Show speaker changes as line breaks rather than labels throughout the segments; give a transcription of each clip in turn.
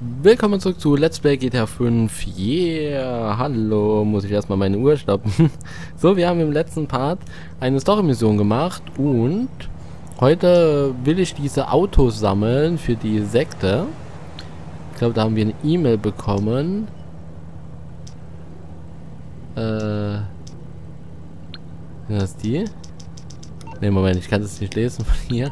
Willkommen zurück zu Let's Play GTA 5. Yeah, hallo, muss ich erstmal meine Uhr stoppen. So, wir haben im letzten Part eine Story-Mission gemacht und heute will ich diese Autos sammeln für die Sekte. Ich glaube, da haben wir eine E-Mail bekommen. Sind das die? Ne, Moment, ich kann das nicht lesen von hier.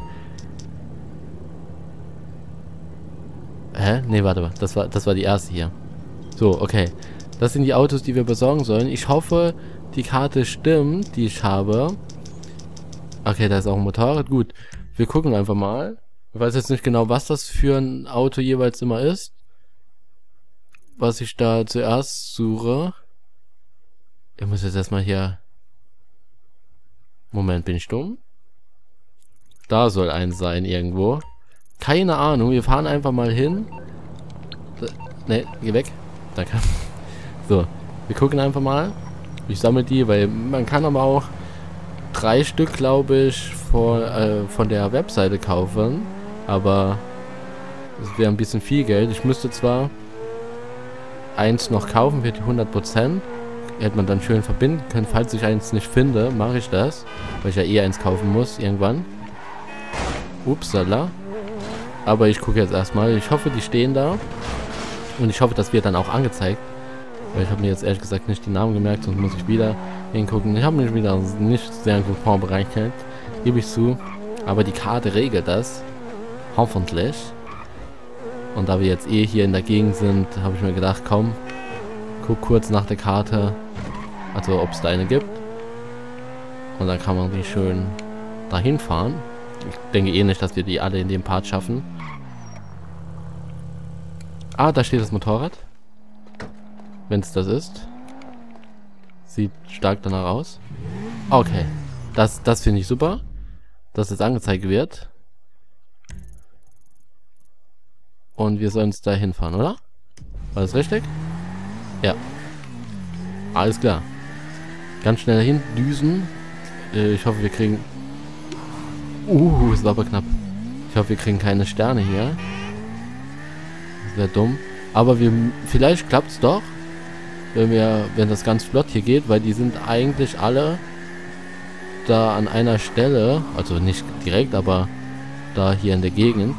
Hä? Ne, warte mal. Das war die erste hier. So, okay. Das sind die Autos, die wir besorgen sollen. Ich hoffe, die Karte stimmt, die ich habe. Okay, da ist auch ein Motorrad. Gut. Wir gucken einfach mal. Ich weiß jetzt nicht genau, was das für ein Auto jeweils immer ist. Was ich da zuerst suche. Ich muss jetzt erstmal hier... Moment, bin ich dumm? Da soll eins sein irgendwo. Keine Ahnung, wir fahren einfach mal hin. Ne, geh weg. Danke. So, wir gucken einfach mal. Ich sammle die, weil man kann aber auch 3 Stück, glaube ich, von der Webseite kaufen. Aber es wäre ein bisschen viel Geld. Ich müsste zwar eins noch kaufen für die 100%. Hätte man dann schön verbinden können. Falls ich eins nicht finde, mache ich das. Weil ich ja eh eins kaufen muss, irgendwann. Upsala. Aber ich gucke jetzt erstmal. Ich hoffe, die stehen da. Und ich hoffe, das wird dann auch angezeigt. Weil ich habe mir jetzt ehrlich gesagt nicht die Namen gemerkt. Sonst muss ich wieder hingucken. Ich habe mich wieder nicht sehr gut vorbereitet. Gebe ich zu. Aber die Karte regelt das. Hoffentlich. Und da wir jetzt eh hier in der Gegend sind, habe ich mir gedacht, komm. Guck kurz nach der Karte. Also, ob es da eine gibt. Und dann kann man die schön dahin fahren. Ich denke eh nicht, dass wir die alle in dem Part schaffen. Ah, da steht das Motorrad. Wenn es das ist. Sieht stark danach aus. Okay. Das finde ich super. Dass es angezeigt wird. Und wir sollen es da hinfahren, oder? War das richtig? Ja. Alles klar. Ganz schnell hin düsen. Ich hoffe, wir kriegen... ist aber knapp. Ich hoffe, wir kriegen keine Sterne hier. Das wäre dumm. Aber vielleicht klappt es doch. Wenn das ganz flott hier geht, weil die sind eigentlich alle da an einer Stelle. Also nicht direkt, aber da hier in der Gegend.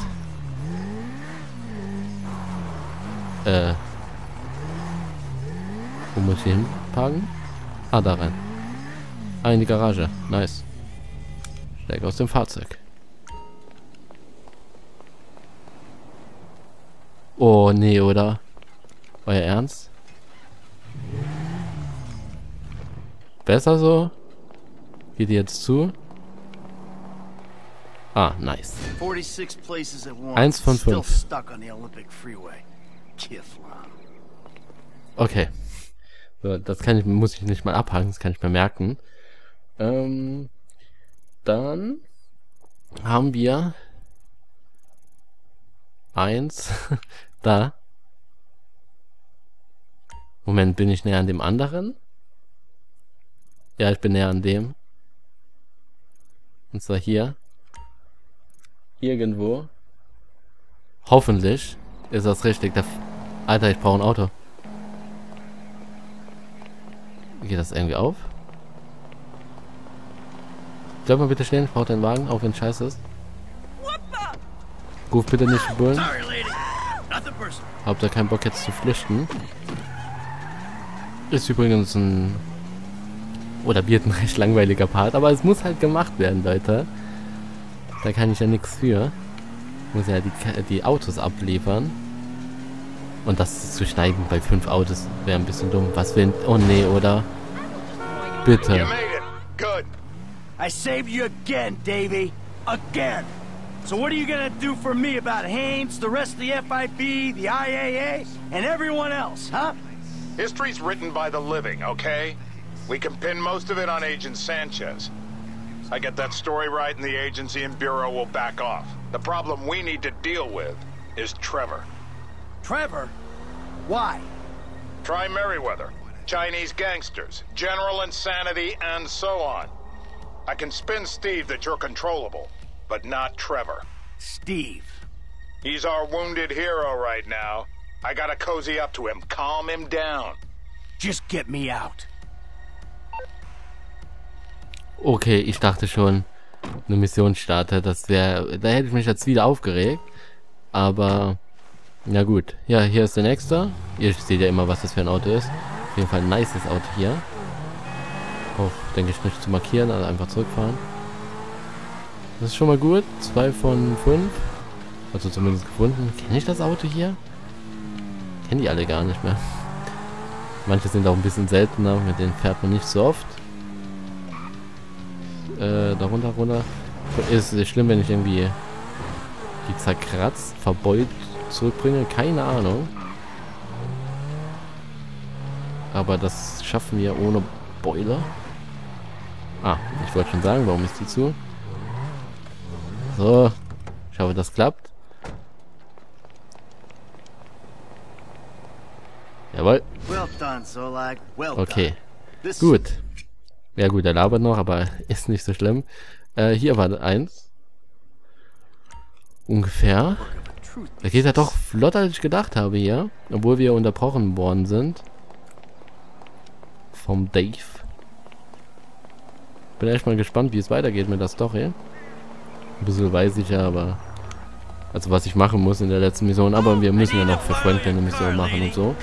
Wo muss ich hin parken? Ah, da rein. Ah, in die Garage. Nice. Steig aus dem Fahrzeug. Oh, nee, oder? Euer Ernst? Besser so? Geht die jetzt zu? Ah, nice. 1 von 5. Okay. So, das muss ich nicht mal abhaken, das kann ich mir merken. Dann haben wir 1 da. Moment, bin ich näher an dem anderen? Ja, ich bin näher an dem. Und zwar hier. Irgendwo. Hoffentlich ist das richtig. Alter, ich brauche ein Auto. Geht das irgendwie auf? Bleib mal bitte stehen, ich brauche deinen Wagen, auch wenn es scheiße ist. Ruf bitte nicht die Bullen. Habt ihr keinen Bock jetzt zu flüchten? Ist übrigens ein... Oder wird ein recht langweiliger Part, aber es muss halt gemacht werden, Leute. Da kann ich ja nichts für. Ich muss ja die Autos abliefern. Und das zu schneiden bei 5 Autos wäre ein bisschen dumm. Was will... Oh nee, oder? Bitte.
You made it. Good. I saved you again, Davey. Again. So what are you gonna do for me about Haines, the rest of the FIB, the IAA, and everyone else, huh?
History's written by the living, okay? We can pin most of it on Agent Sanchez. I get that story right and the agency and bureau will back off. The problem we need to deal with is Trevor.
Trevor? Why?
Try Merriweather, Chinese gangsters, general insanity, and so on. I can spin Steve that you're controllable, but not Trevor.
Steve.
He's our wounded hero right now, I gotta cozy up to him, calm him down.
Just get me out.
Okay, ich dachte schon, eine Mission startet. Da hätte ich mich jetzt wieder aufgeregt. Aber, na gut. Ja, hier ist der nächste. Ihr seht ja immer, was das für ein Auto ist. Auf jeden Fall ein nices Auto hier. Auch, denke ich, nicht zu markieren, also einfach zurückfahren. Das ist schon mal gut. 2 von 5. Also zumindest gefunden. Kenne ich das Auto hier? Kenne die alle gar nicht mehr. Manche sind auch ein bisschen seltener, mit denen fährt man nicht so oft. Da runter. Ist es schlimm, wenn ich irgendwie die zerkratzt, verbeult zurückbringe? Keine Ahnung. Aber das schaffen wir ohne Boiler. Ah, ich wollte schon sagen, warum ist die zu? So, ich hoffe, das klappt. Jawohl.
Well done, Solak. Well
Okay,
done.
gut. Ja gut, er labert noch, aber ist nicht so schlimm. Hier war eins. Ungefähr. Da geht ja doch flotter, als ich gedacht habe hier. Obwohl wir unterbrochen worden sind. Vom Dave. Bin echt mal gespannt, wie es weitergeht mit der Story. Ein bisschen weiß ich ja, aber... Also was ich machen muss in der letzten Mission. Aber wir müssen ja noch für Franklin eine Mission machen und so.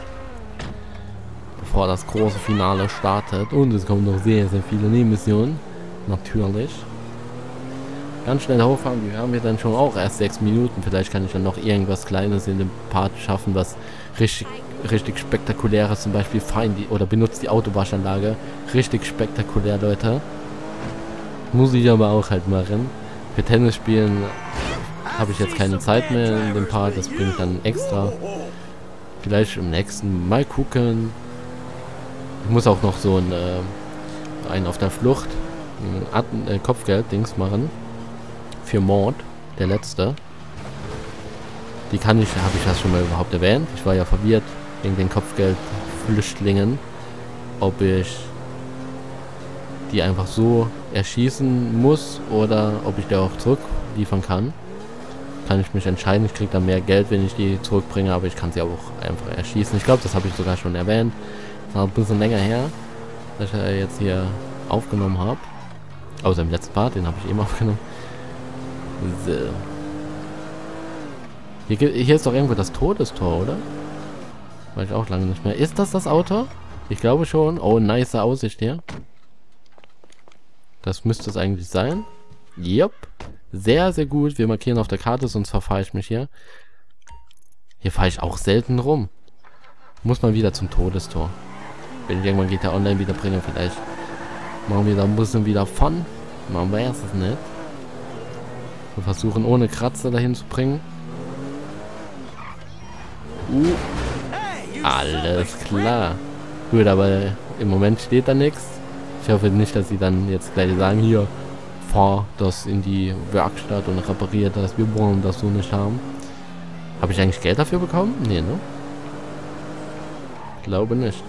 Bevor das große Finale startet. Und es kommen noch sehr, sehr viele Nebenmissionen. Natürlich. Ganz schnell hochfahren. Wir haben ja dann schon auch erst 6 Minuten. Vielleicht kann ich dann noch irgendwas Kleines in dem Part schaffen, was richtig spektakuläres. Zum Beispiel oder benutzt die Autowaschanlage. Richtig spektakulär, Leute. Muss ich aber auch halt machen. Für Tennis spielen habe ich jetzt keine Zeit mehr in dem Part. Das bringe ich dann extra. Vielleicht im nächsten Mal gucken. Ich muss auch noch so einen auf der Flucht ein Kopfgeld-Dings machen. Für Mord, der letzte. Die habe ich das schon mal überhaupt erwähnt. Ich war ja verwirrt wegen den Kopfgeldflüchtlingen, ob ich die einfach so erschießen muss oder ob ich die auch zurückliefern kann. Kann ich mich entscheiden. Ich kriege dann mehr Geld, wenn ich die zurückbringe, aber ich kann sie auch einfach erschießen. Ich glaube, das habe ich sogar schon erwähnt. Das war ein bisschen länger her, dass ich jetzt hier aufgenommen habe. Außer im letzten Part, den habe ich eben aufgenommen. So. Hier ist doch irgendwo das Todestor, oder? Weiß ich auch lange nicht mehr. Ist das Auto? Ich glaube schon. Oh, nice Aussicht hier. Das müsste es eigentlich sein. Jupp. Sehr, sehr gut. Wir markieren auf der Karte, sonst verfahre ich mich hier. Hier fahre ich auch selten rum. Muss mal wieder zum Todestor. Wenn ich irgendwann GTA Online wieder bringe, vielleicht machen wir da ein bisschen wieder Fun. Man weiß es nicht. Wir versuchen ohne Kratzer dahin zu bringen. Alles klar. Gut, aber im Moment steht da nichts. Ich hoffe nicht, dass sie dann jetzt gleich sagen, hier, fahr das in die Werkstatt und repariert das. Wir wollen das so nicht haben. Habe ich eigentlich Geld dafür bekommen? Nee, ne? Glaube nicht.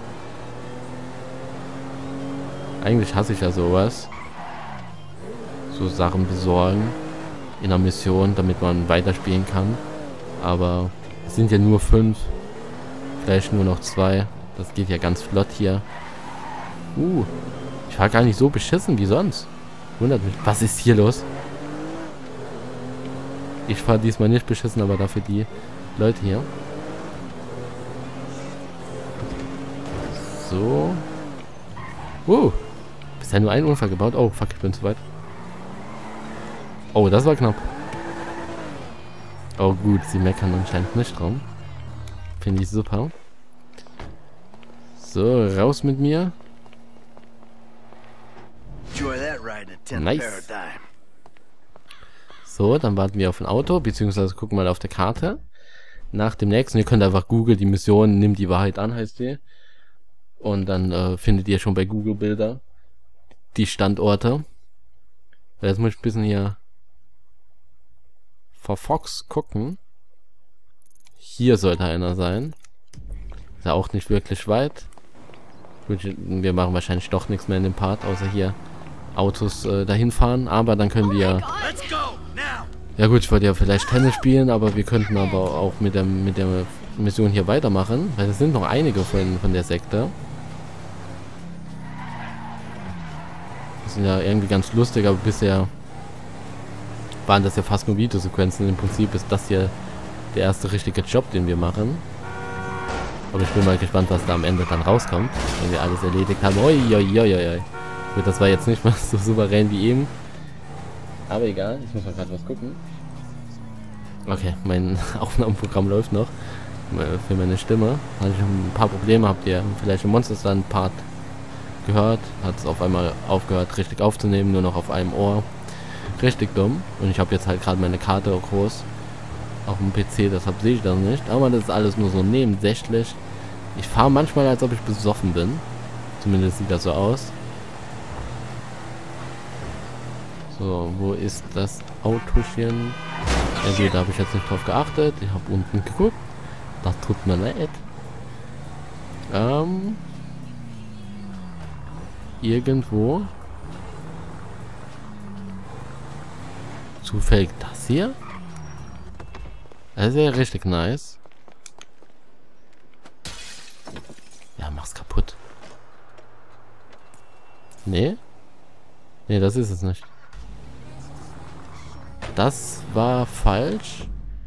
Eigentlich hasse ich ja sowas. So Sachen besorgen in einer Mission, damit man weiterspielen kann. Aber es sind ja nur 5. Vielleicht nur noch 2. Das geht ja ganz flott hier. Ich fahre gar nicht so beschissen wie sonst. Wundert mich. Was ist hier los? Ich fahre diesmal nicht beschissen, aber dafür die Leute hier. So. Bisher nur ein Unfall gebaut. Oh, fuck, ich bin zu weit. Oh, das war knapp. Oh gut, sie meckern anscheinend nicht dran. Finde ich super. So, raus mit mir. Nice. So, dann warten wir auf ein Auto, beziehungsweise gucken mal auf der Karte. Nach dem nächsten, ihr könnt einfach Google die Mission, nimm die Wahrheit an, heißt die. Und dann findet ihr schon bei Google Bilder die Standorte. Jetzt muss ich ein bisschen hier vor Fox gucken. Hier sollte einer sein. Ist ja auch nicht wirklich weit. Wir machen wahrscheinlich doch nichts mehr in dem Part, außer hier Autos dahin fahren. Aber dann können wir... Ja gut, ich wollte ja vielleicht Tennis spielen, aber wir könnten aber auch mit der Mission hier weitermachen, weil es sind noch einige von der Sekte. Das sind ja irgendwie ganz lustig, aber bisher waren das ja fast nur Videosequenzen. Im Prinzip ist das hier der erste richtige Job, den wir machen. Aber ich bin mal gespannt, was da am Ende dann rauskommt, wenn wir alles erledigt haben. Oi. Gut, das war jetzt nicht mal so souverän wie eben. Aber egal, ich muss mal gerade was gucken. Okay, mein Aufnahmeprogramm läuft noch. Für meine Stimme. Hatte ich ein paar Probleme, habt ihr vielleicht im Monsterstand-Part gehört. Hat es auf einmal aufgehört, richtig aufzunehmen, nur noch auf einem Ohr. Richtig dumm. Und ich habe jetzt halt gerade meine Karte groß auf dem PC, deshalb sehe ich das nicht. Aber das ist alles nur so nebensächlich. Ich fahre manchmal, als ob ich besoffen bin. Zumindest sieht das so aus. So, wo ist das Autochen? Ja gut, da habe ich jetzt nicht drauf geachtet. Ich habe unten geguckt. Das tut mir leid. Irgendwo. Zufällig das hier? Das ist ja richtig nice. Ja, mach's kaputt. Nee? Nee, das ist es nicht. Das war falsch.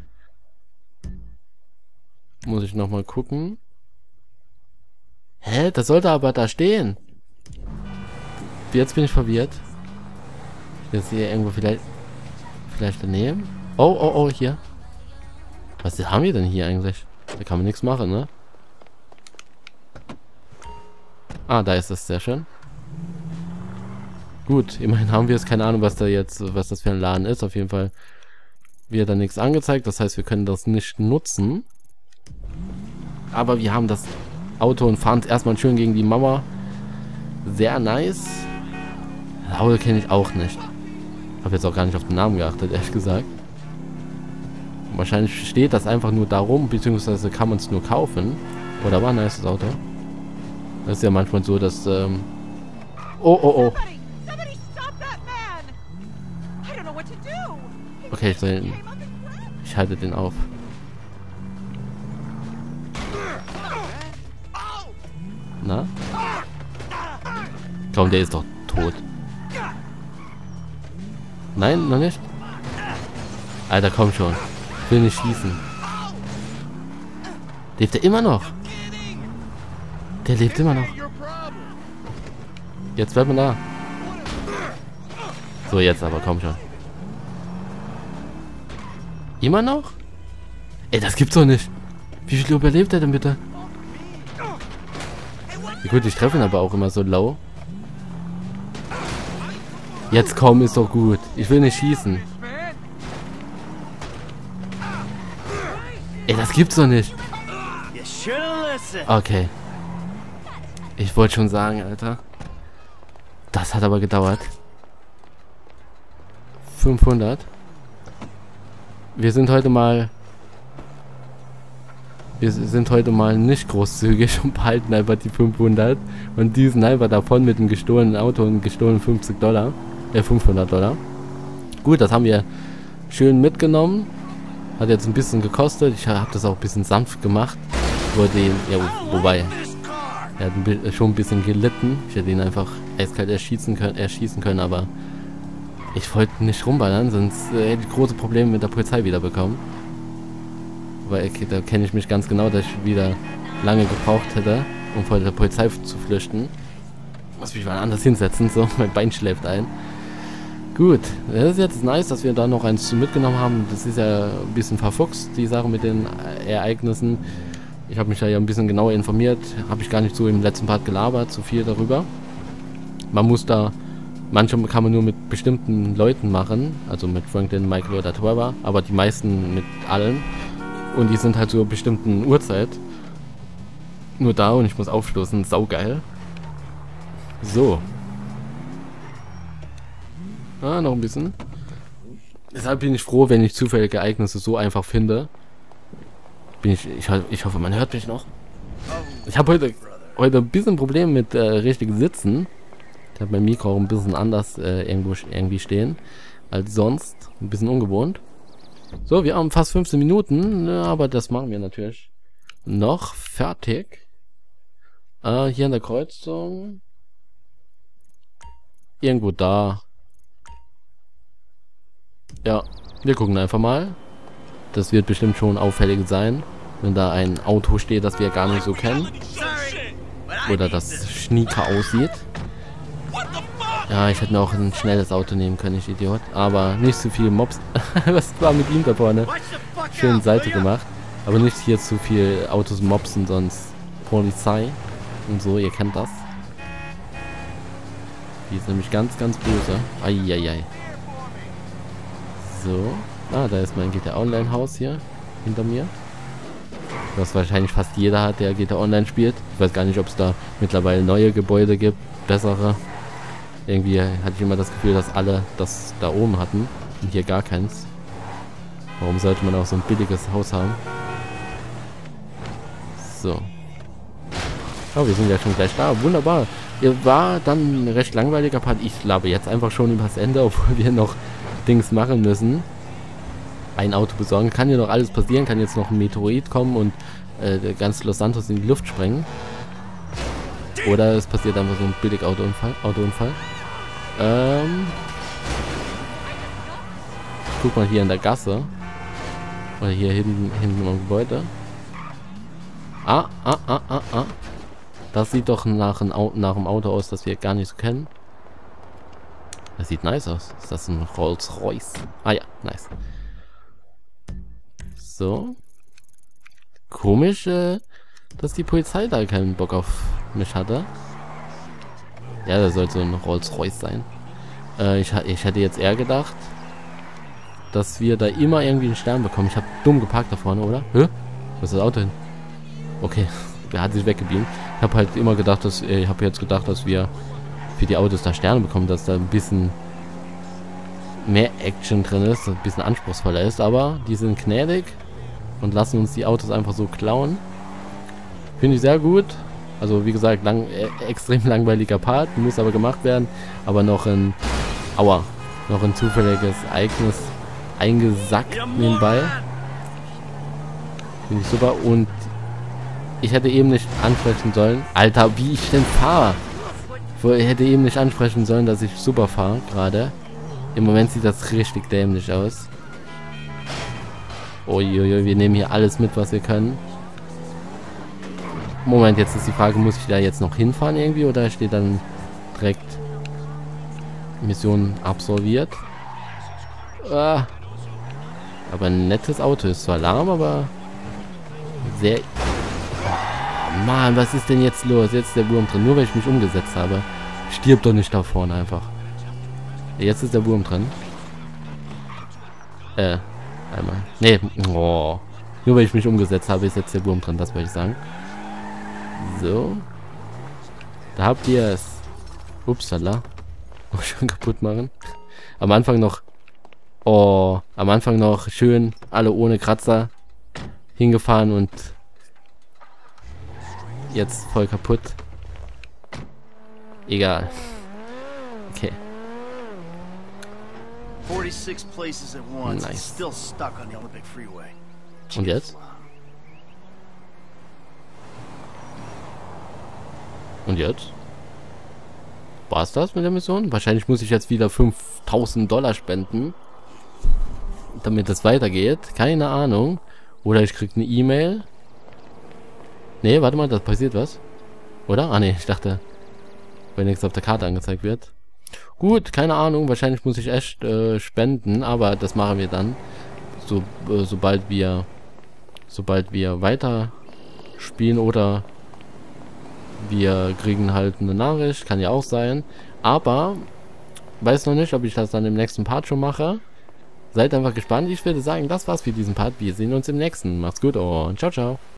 Muss ich nochmal gucken. Hä? Das sollte aber da stehen. Jetzt bin ich verwirrt. Jetzt hier irgendwo vielleicht daneben. Oh, hier. Was haben wir denn hier eigentlich? Da kann man nichts machen, ne? Ah, da ist es, sehr schön. Gut, immerhin haben wir es. Keine Ahnung, was das für ein Laden ist. Auf jeden Fall wird da nichts angezeigt. Das heißt, wir können das nicht nutzen. Aber wir haben das Auto und fahren es erstmal schön gegen die Mauer. Sehr nice. Das Auto kenne ich auch nicht. Habe jetzt auch gar nicht auf den Namen geachtet, ehrlich gesagt. Und wahrscheinlich steht das einfach nur darum, beziehungsweise kann man es nur kaufen. Oder war ein nice Auto. Das ist ja manchmal so, dass... Oh. Okay, ich halte den auf. Na? Komm, der ist doch tot. Nein, noch nicht? Alter, komm schon. Ich will nicht schießen. Lebt er immer noch? Der lebt immer noch. Jetzt bleibt man da. So, jetzt aber, komm schon. Immer noch? Ey, das gibt's doch nicht. Wie viel überlebt er denn bitte? Ja, gut, ich treffe ihn aber auch immer so low. Jetzt komm, ist doch gut. Ich will nicht schießen. Ey, das gibt's doch nicht. Okay. Ich wollte schon sagen, Alter. Das hat aber gedauert. 500. Wir sind heute mal nicht großzügig und behalten einfach die 500 und düsen einfach davon mit dem gestohlenen Auto und gestohlenen $500. Gut, das haben wir schön mitgenommen. Hat jetzt ein bisschen gekostet. Ich habe das auch ein bisschen sanft gemacht. Wobei, er hat schon ein bisschen gelitten. Ich hätte ihn einfach eiskalt erschießen können, aber ich wollte nicht rumballern, sonst hätte ich große Probleme mit der Polizei wieder bekommen. Weil da kenne ich mich ganz genau, dass ich wieder lange gebraucht hätte, um vor der Polizei zu flüchten. Muss mich mal anders hinsetzen, so, mein Bein schläft ein. Gut, das ist jetzt nice, dass wir da noch eins mitgenommen haben. Das ist ja ein bisschen verfuchst, die Sache mit den Ereignissen. Ich habe mich da ja ein bisschen genauer informiert. Habe ich gar nicht so im letzten Part gelabert, zu viel darüber. Man muss da, manche kann man nur mit bestimmten Leuten machen, also mit Franklin, Michael oder Trevor, aber die meisten mit allen. Und die sind halt zur bestimmten Uhrzeit nur da und ich muss aufstoßen. Saugeil. So. Ah, noch ein bisschen. Deshalb bin ich froh, wenn ich zufällige Ereignisse so einfach finde. Ich hoffe, man hört mich noch. Ich habe heute ein bisschen Probleme mit richtig Sitzen. Ich habe mein Mikro auch ein bisschen anders irgendwie stehen als sonst. Ein bisschen ungewohnt. So, wir haben fast 15 Minuten, aber das machen wir natürlich noch fertig. Hier an der Kreuzung. Irgendwo da. Ja, wir gucken einfach mal. Das wird bestimmt schon auffällig sein, wenn da ein Auto steht, das wir gar nicht so kennen. Oder das schnieker aussieht. Ja, ich hätte mir auch ein schnelles Auto nehmen können, ich Idiot. Aber nicht zu viel Mobs. Was war mit ihm da vorne? Schön Seite gemacht. Aber nicht hier zu viel Autos mobsen, sonst Polizei und so, ihr kennt das. Die ist nämlich ganz, ganz böse. Eieiei. So. Ah, da ist mein GTA Online Haus hier hinter mir. Was wahrscheinlich fast jeder hat, der GTA Online spielt. Ich weiß gar nicht, ob es da mittlerweile neue Gebäude gibt, bessere. Irgendwie hatte ich immer das Gefühl, dass alle das da oben hatten und hier gar keins. Warum sollte man auch so ein billiges Haus haben? So. Oh, wir sind ja schon gleich da. Wunderbar. War dann ein recht langweiliger Part. Ich labe jetzt einfach schon übers Ende, obwohl wir noch Dings machen müssen. Ein Auto besorgen. Kann hier noch alles passieren. Kann jetzt noch ein Meteorit kommen und ganz Los Santos in die Luft sprengen. Oder es passiert einfach so ein billig Autounfall. Ich guck mal hier in der Gasse. Oder hier hinten am Gebäude. Das sieht doch nach einem Auto aus, das wir gar nicht so kennen. Das sieht nice aus. Ist das ein Rolls-Royce? Ah ja, nice. So. Komisch, dass die Polizei da keinen Bock auf mich hatte. Ja, das sollte so ein Rolls-Royce sein. Ich hätte jetzt eher gedacht, dass wir da immer irgendwie einen Stern bekommen. Ich habe dumm geparkt da vorne, oder? Hä? Wo ist das Auto hin? Okay, der hat sich weggebeamt. Ich habe halt immer gedacht, dass wir für die Autos da Sterne bekommen, dass da ein bisschen mehr Action drin ist, ein bisschen anspruchsvoller ist, aber die sind gnädig und lassen uns die Autos einfach so klauen. Finde ich sehr gut. Also wie gesagt, extrem langweiliger Part, muss aber gemacht werden, aber noch ein zufälliges Ereignis eingesackt nebenbei. Finde ich super. Und ich hätte eben nicht ansprechen sollen, Alter, wie ich denn fahre. Ich hätte eben nicht ansprechen sollen, dass ich super fahre gerade. Im Moment sieht das richtig dämlich aus. Uiuiui, wir nehmen hier alles mit, was wir können. Moment, jetzt ist die Frage, muss ich da jetzt noch hinfahren irgendwie oder steht dann direkt Mission absolviert? Aber ein nettes Auto, ist zwar lahm, aber sehr... Oh, Mann, was ist denn jetzt los? Jetzt ist der Wurm drin, nur weil ich mich umgesetzt habe. Stirb doch nicht da vorne einfach. Jetzt ist der Wurm drin. Einmal. Nee, oh. Nur weil ich mich umgesetzt habe, ist jetzt der Wurm drin, das wollte ich sagen. So. Da habt ihr es. Upsala. Oh, schon kaputt machen. Am Anfang noch. Oh, am Anfang noch schön alle ohne Kratzer hingefahren und jetzt voll kaputt. Egal. Okay.
46 places at once.
Nice.
Still stuck on the Olympic Freeway.
Und jetzt? Und jetzt? War's das mit der Mission? Wahrscheinlich muss ich jetzt wieder $5.000 spenden, damit es weitergeht. Keine Ahnung. Oder ich krieg eine E-Mail. Nee, warte mal, da passiert was. Oder? Ah ne, ich dachte, wenn nichts auf der Karte angezeigt wird. Gut, keine Ahnung. Wahrscheinlich muss ich echt spenden, aber das machen wir dann. Sobald wir weiter spielen oder wir kriegen halt eine Nachricht, kann ja auch sein. Aber weiß noch nicht, ob ich das dann im nächsten Part schon mache. Seid einfach gespannt. Ich würde sagen, das war's für diesen Part. Wir sehen uns im nächsten. Macht's gut und ciao, ciao.